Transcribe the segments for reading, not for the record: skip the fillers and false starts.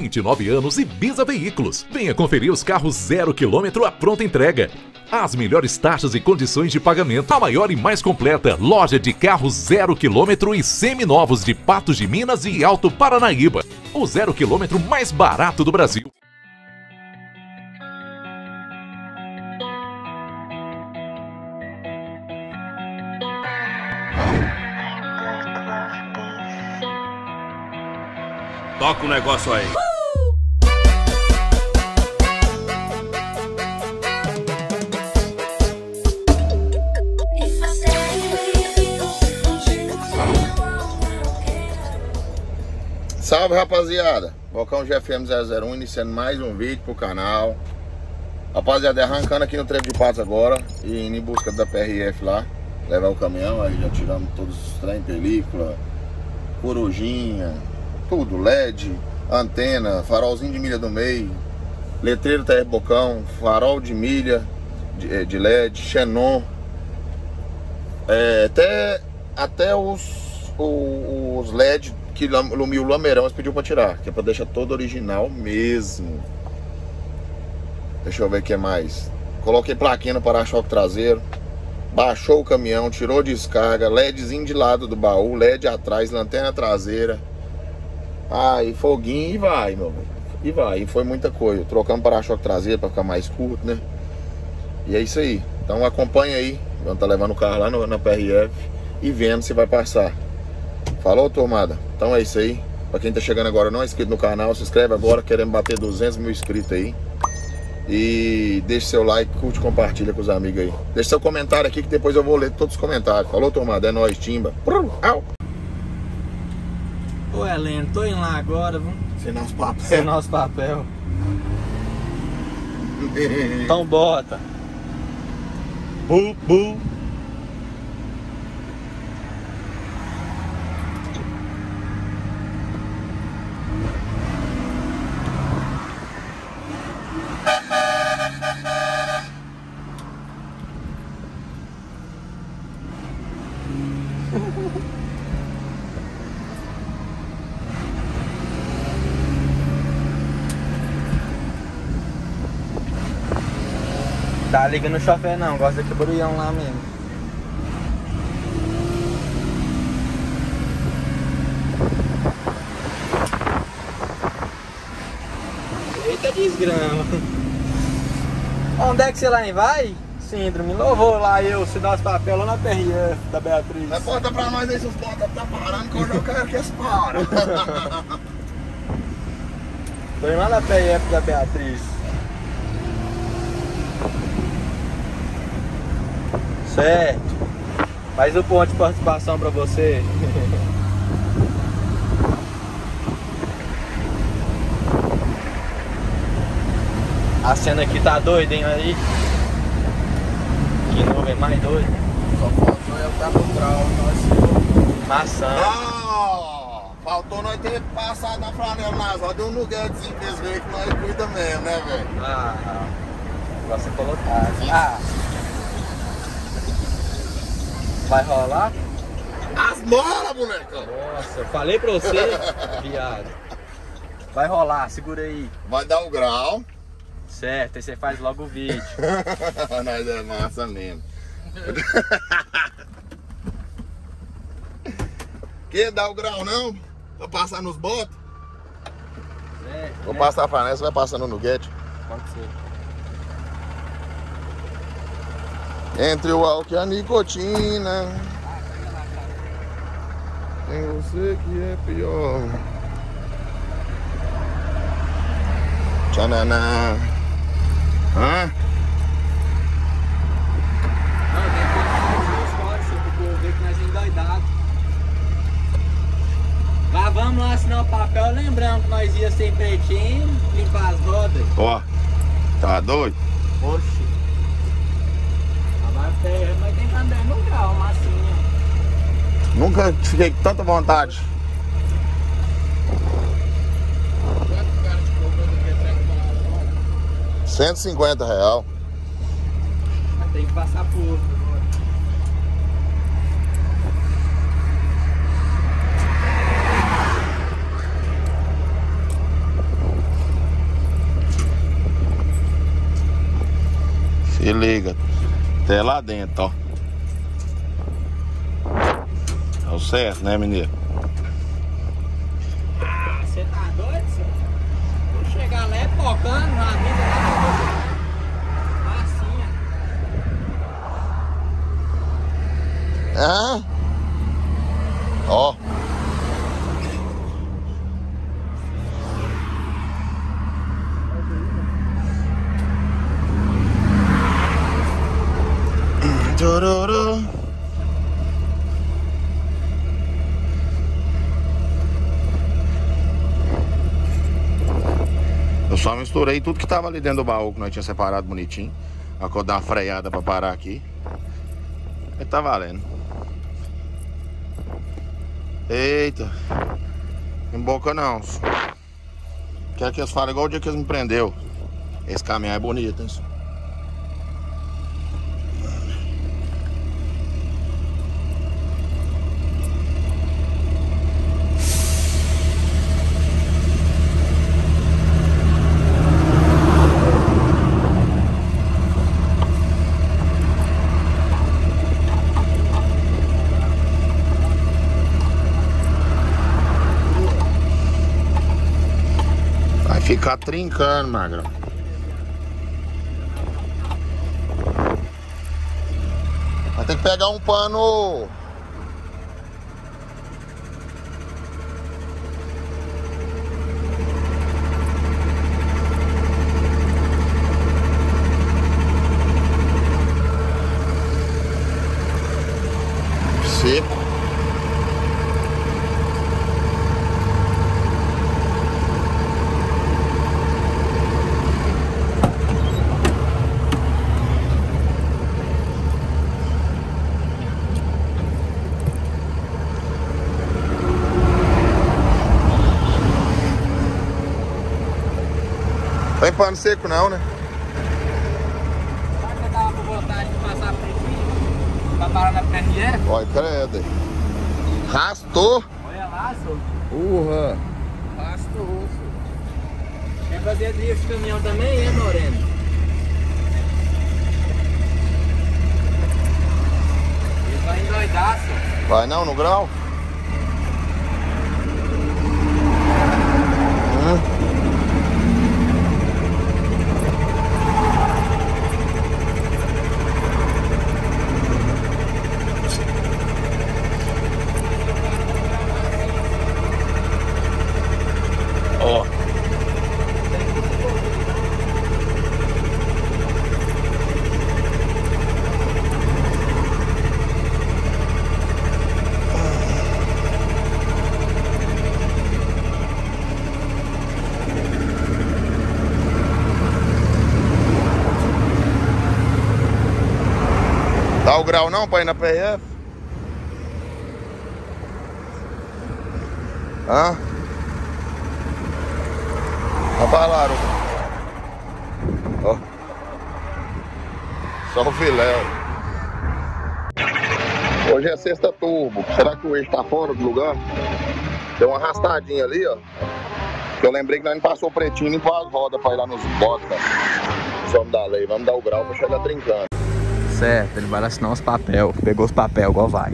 29 anos e Bisa Veículos. Venha conferir os carros 0 km à pronta entrega. As melhores taxas e condições de pagamento. A maior e mais completa loja de carros 0 km e seminovos de Patos de Minas e Alto Paranaíba. O 0 km mais barato do Brasil. Toca o negócio aí. Salve, rapaziada, Bocão GFM 001 iniciando mais um vídeo pro canal. Rapaziada, arrancando aqui no Trevo de Patos agora e indo em busca da PRF lá, levar o caminhão. Aí já tiramos todos os trem, película, corujinha, tudo, LED, antena, farolzinho de milha do meio, letreiro TR Bocão, farol de milha de LED, xenon, até os LED que iluminou o lameirão, eles pediu pra tirar, que é pra deixar todo original mesmo. Deixa eu ver o que mais. Coloquei plaquinha no para-choque traseiro, baixou o caminhão, tirou descarga, LEDzinho de lado do baú, LED atrás, lanterna traseira, e foguinho, e vai, meu velho. E vai, e foi muita coisa. Trocamos para-choque traseiro pra ficar mais curto, né? E é isso aí. Então acompanha aí, vamos tá levando o carro lá na PRF e vendo se vai passar. Falou, turmada? Então é isso aí. Pra quem tá chegando agora não é inscrito no canal, se inscreve agora. Queremos bater 200 mil inscritos aí. E deixe seu like, curte, compartilha com os amigos aí. Deixe seu comentário aqui que depois eu vou ler todos os comentários. Falou, turmada? É nóis, timba. Au. Ô, Heleno, tô indo lá agora, vamos Assinar os papéis. assinar os papel. Então bota. Bu, bu. Tá ligando no chofer não, gosta daquele barulhão lá mesmo. Eita desgrama. Onde é que você lá vai? Síndrome, louvou lá eu, se dá os papéis lá na PRF da Beatriz. Reporta pra nós aí se os botas tá parando, que hoje eu quero que eles parem. Tô indo lá na PRF da Beatriz. Certo. Mais um ponto de participação pra você. A cena aqui tá doida, hein, aí? Que novo é mais doido. Só faltou eu estar no grau, nós. Maçã. Faltou nós ter passado na flanela nas rodas, deu um nuguetezinho que eles veem que nós cuida mesmo, né, velho? Você colocar. Vai rolar? As molas, bonecão! Nossa, eu falei pra você, viado. Vai rolar, segura aí. Vai dar o grau. Certo, aí você faz logo o vídeo. Nós é massa mesmo. Quer dar o grau não? Pra passar nos botos? Certo. Vou passar pra nessa, vai passando no nuguete. Pode ser. Entre o álcool e a nicotina, tem você que é pior. Tchananá. Hã? Não, tem que ter os códigos, porque eu ver que nós endoidados. Mas vamos lá assinar o papel, lembrando que nós ia sem pretinho, limpar as rodas. Ó, tá doido? Oxi. Mas tem que andar no grau, massinha. Nunca fiquei com tanta vontade. R$150. Mas tem que passar por outro agora. chega até lá dentro, ó. É o certo, né, menino? Ah, você tá doido, senhor? Vou chegar lá tocando na vida lá. Massinha. Ah. Ó. Chororô. Eu só misturei tudo que tava ali dentro do baú que nós tínhamos separado bonitinho. Agora eu dar uma freada pra parar aqui. E tá valendo. Eita. Emboca não. Quer que eles falem igual o dia que eles me prendeu. Esse caminhão é bonito, hein? Ficar trincando, magrão. Vai ter que pegar um pano. Seco. Tem pano seco não, né? Será que você tava com vontade de passar por aqui? Pra parar na PRF? Olha, credo. Rastou. Olha lá, senhor. Urra. Rastou, senhor. Quer fazer drift de caminhão também, é, Moreno? Ele vai endoidar, senhor. Vai não, no grau? Ó. Dá o grau não pra ir na PRF? Hã? Abalaram. Ó. Só o filé. Hoje é sexta turbo. Será que o eixo tá fora do lugar? Deu uma arrastadinha ali, ó. Que eu lembrei que nós não passou pretinho nem para as rodas pra ir lá nos botas. Somos da lei. Vamos dar o grau pra chegar trincando. Certo, ele vai assinar os papel. Pegou os papel, igual vai.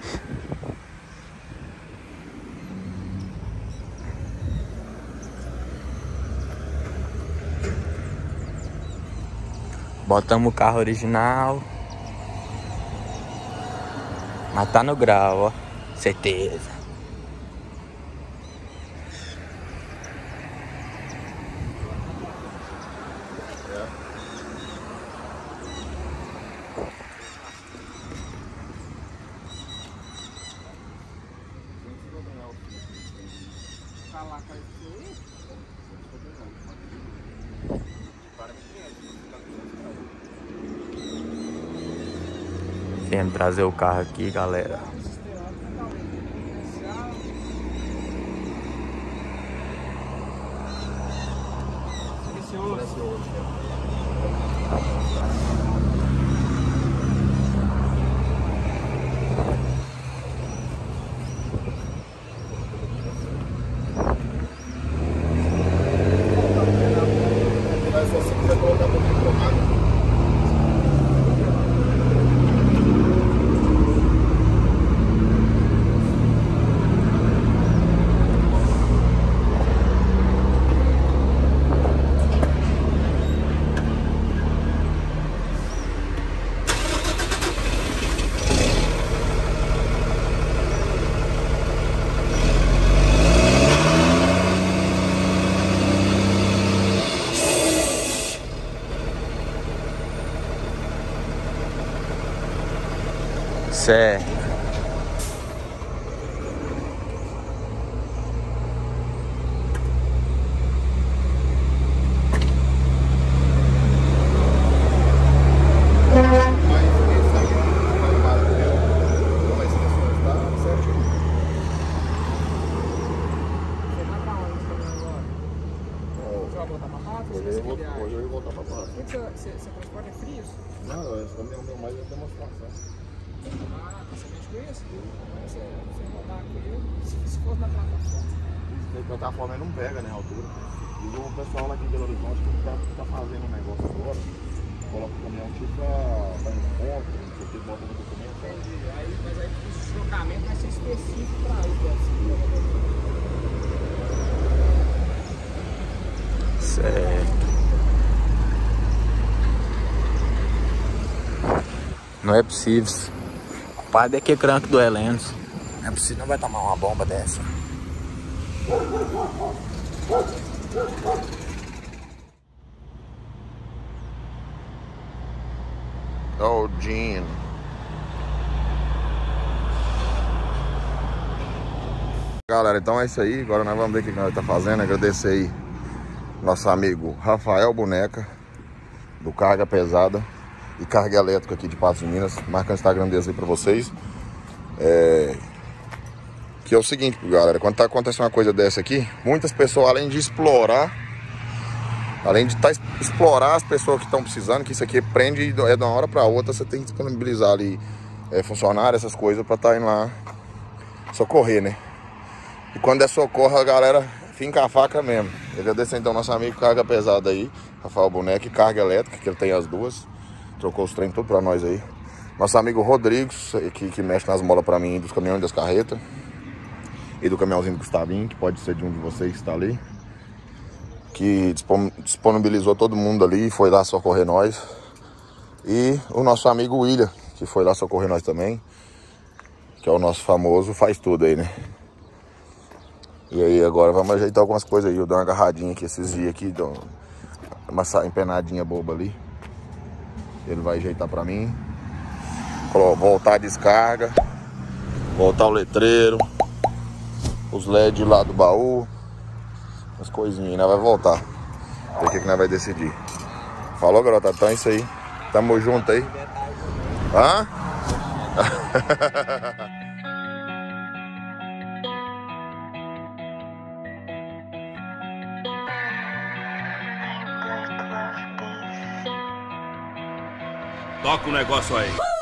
Botamos o carro original. Mas tá no grau, ó. Certeza. Viemos trazer o carro aqui, galera. Certo. Hoje eu vou voltar pra casa. Você transporta frios? Não, eu estou mais de demonstração. Você mexe com isso? Você rodar com ele, se for na plataforma. Na plataforma não pega, né, a altura. E o pessoal lá aqui de Belo Horizonte que tá fazendo um negócio agora, coloca o caminhão tipo pra encontro, não sei o que, bota no documento. Entendi. Mas aí o deslocamento vai ser específico pra isso. Certo. Não é possível. O padre é que é cranco do Helenos. Não é possível, não vai tomar uma bomba dessa. Oh, Gene. Galera, então é isso aí. Agora nós vamos ver o que nós tá fazendo. Agradecer aí nosso amigo Rafael Boneca, do Carga Pesada e Carga Elétrica aqui de Patos de Minas. Marca o Instagram deles aí pra vocês. Que é o seguinte, galera, quando tá acontecendo uma coisa dessa aqui, muitas pessoas, além de explorar, explorar as pessoas que estão precisando, que isso aqui prende de uma hora pra outra, você tem que disponibilizar ali funcionário, essas coisas, pra estar indo lá socorrer, né? E quando é socorro, a galera finca a faca mesmo. Agradeço então nosso amigo Carga Pesada aí, Rafael Boneca, e Carga Elétrica, que ele tem as duas. Trocou os trem tudo pra nós aí. Nosso amigo Rodrigues, que mexe nas molas pra mim, dos caminhões das carretas. E do caminhãozinho do Gustavinho, que pode ser de um de vocês que está ali. Que disponibilizou todo mundo ali, foi lá socorrer nós. E o nosso amigo William, que foi lá socorrer nós também. Que é o nosso famoso faz tudo aí, né? E aí agora vamos ajeitar algumas coisas aí. Eu dei uma agarradinha aqui esses dias aqui, dou uma empenadinha boba ali. Ele vai ajeitar pra mim. Voltar a descarga. Voltar o letreiro. Os LED lá do baú. As coisinhas, nós vai voltar. Ver o que nós vai decidir. Falou, garota, então é isso aí. Tamo junto aí. Hã? Toca o negócio aí.